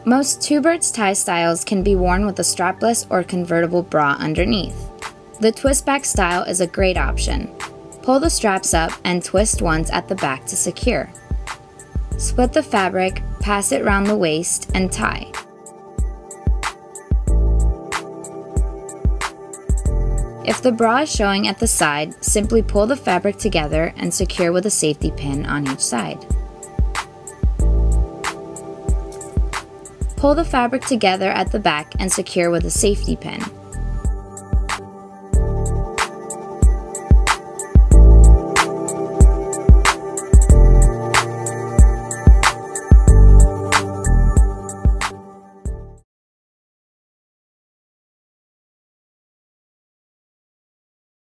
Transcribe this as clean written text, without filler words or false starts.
Most Twobirds tie styles can be worn with a strapless or convertible bra underneath. The twist back style is a great option. Pull the straps up and twist once at the back to secure. Split the fabric, pass it round the waist, and tie. If the bra is showing at the side, simply pull the fabric together and secure with a safety pin on each side. Pull the fabric together at the back and secure with a safety pin.